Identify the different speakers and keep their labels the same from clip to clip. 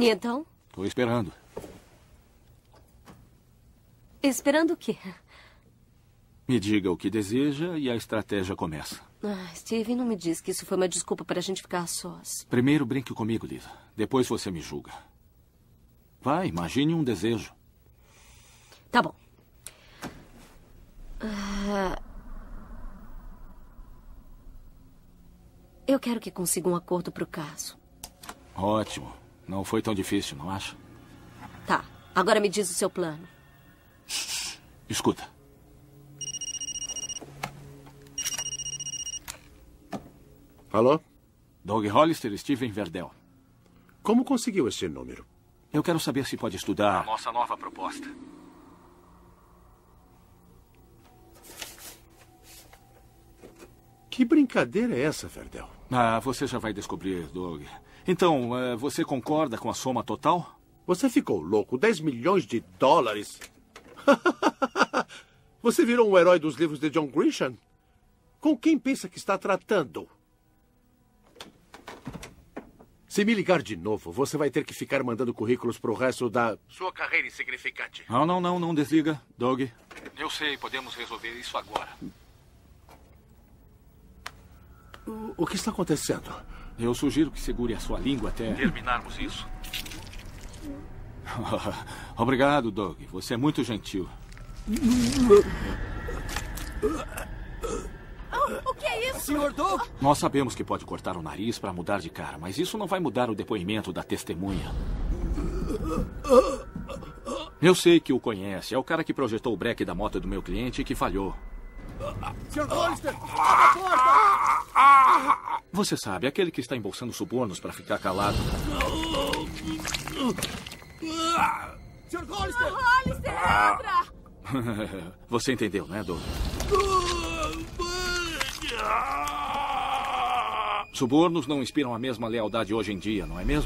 Speaker 1: E então?
Speaker 2: Tô esperando.
Speaker 1: Esperando o quê?
Speaker 2: Me diga o que deseja e a estratégia começa.
Speaker 1: Steven, não me diz que isso foi uma desculpa para a gente ficar a sós.
Speaker 2: Primeiro brinque comigo, Lisa. Depois você me julga. Vai, imagine um desejo.
Speaker 1: Tá bom. Eu quero que consiga um acordo para o caso.
Speaker 2: Ótimo. Não foi tão difícil, não acha?
Speaker 1: Tá. Agora me diz o seu plano.
Speaker 2: Escuta.
Speaker 3: Alô?
Speaker 2: Doug Hollister, Steven Verdell.
Speaker 3: Como conseguiu esse número?
Speaker 2: Eu quero saber se pode estudar a nossa nova proposta.
Speaker 3: Que brincadeira é essa, Verdell?
Speaker 2: Você já vai descobrir, Doug. Então, você concorda com a soma total?
Speaker 3: Você ficou louco? 10 milhões de dólares? Você virou um herói dos livros de John Grisham? Com quem pensa que está tratando? Se me ligar de novo, você vai ter que ficar mandando currículos pro resto da sua carreira insignificante.
Speaker 2: Não desliga, Doug. Eu sei, podemos resolver isso agora.
Speaker 3: O que está acontecendo?
Speaker 2: Eu sugiro que segure a sua língua até terminarmos isso. Obrigado, Doug. Você é muito gentil.
Speaker 4: O que é isso?
Speaker 5: Senhor Doug?
Speaker 2: Nós sabemos que pode cortar o nariz para mudar de cara, mas isso não vai mudar o depoimento da testemunha. Eu sei que o conhece. É o cara que projetou o breque da moto do meu cliente e que falhou.
Speaker 5: Sr. Hollister, abra a porta!
Speaker 2: Você sabe, aquele que está embolsando subornos para ficar calado.
Speaker 5: Sr. Hollister!
Speaker 4: Hollister, entra!
Speaker 2: Você entendeu, né, Doug? Subornos não inspiram a mesma lealdade hoje em dia, não é mesmo?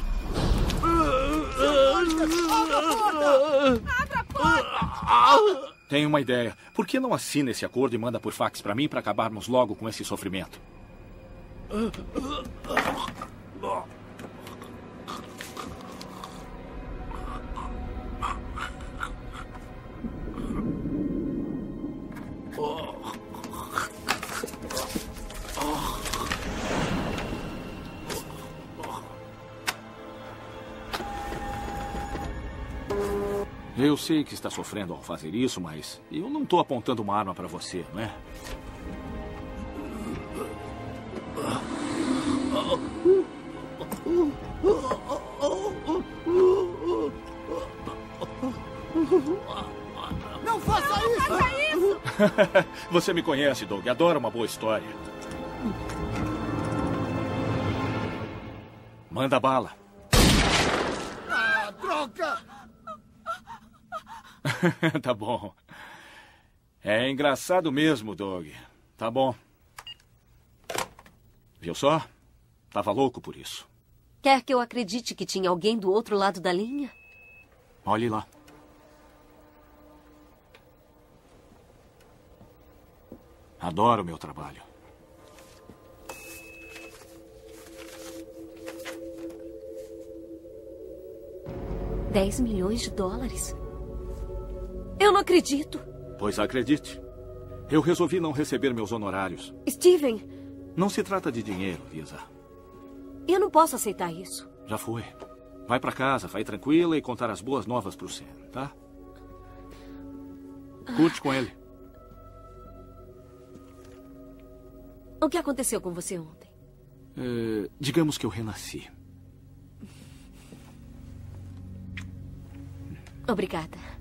Speaker 4: Abra a porta! Abra a porta!
Speaker 2: Tenho uma ideia. Por que não assina esse acordo e manda por fax para mim para acabarmos logo com esse sofrimento? Eu sei que está sofrendo ao fazer isso, mas eu não estou apontando uma arma para você, não é?
Speaker 5: Não faça isso!
Speaker 4: Faça isso!
Speaker 2: Você me conhece, Doug. Adoro uma boa história. Manda bala.
Speaker 5: Droga!
Speaker 2: Tá bom. É engraçado mesmo, Doug. Tá bom. Viu só? Tava louco por isso.
Speaker 1: Quer que eu acredite que tinha alguém do outro lado da linha?
Speaker 2: Olhe lá. Adoro o meu trabalho.
Speaker 1: $10 milhões? Eu não acredito.
Speaker 2: Pois acredite. Eu resolvi não receber meus honorários.
Speaker 1: Steven,
Speaker 2: Não se trata de dinheiro, Lisa.
Speaker 1: eu não posso aceitar isso.
Speaker 2: Já foi. Vai pra casa, vai tranquila e contar as boas novas pro Sam, tá? Curte com ele.
Speaker 1: O que aconteceu com você ontem?
Speaker 2: Digamos que eu renasci.
Speaker 1: Obrigada.